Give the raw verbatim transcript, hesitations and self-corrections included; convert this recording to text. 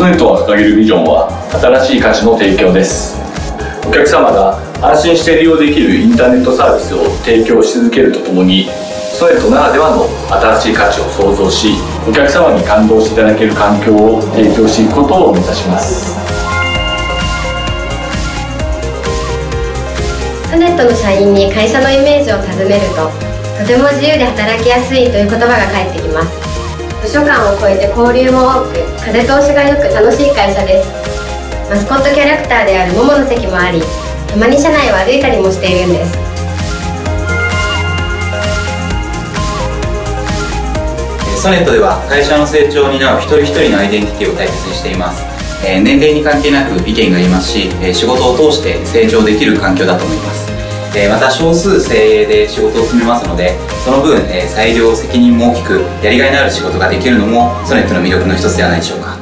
ソネットが掲げるビジョンは新しい価値の提供です。お客様が安心して利用できるインターネットサービスを提供し続けるとともに、ソネットならではの新しい価値を創造し、お客様に感動していただける環境を提供していくことを目指します。 ソネットの社員に会社のイメージを尋ねると、とても自由で働きやすいという言葉が返ってきます。部署間を超えて交流も多く、風通しがよく楽しい会社です。マスコットキャラクターである桃の席もあり、たまに社内を歩いたりもしているんです。 ソネットでは会社の成長を担う一人一人のアイデンティティを大切にしています。えー、年齢に関係なく意見が言いますし、えー、仕事を通して成長できる環境だと思います。えー、また少数精鋭で仕事を進めますので、その分、えー、裁量責任も大きくやりがいのある仕事ができるのもソネットの魅力の一つではないでしょうか。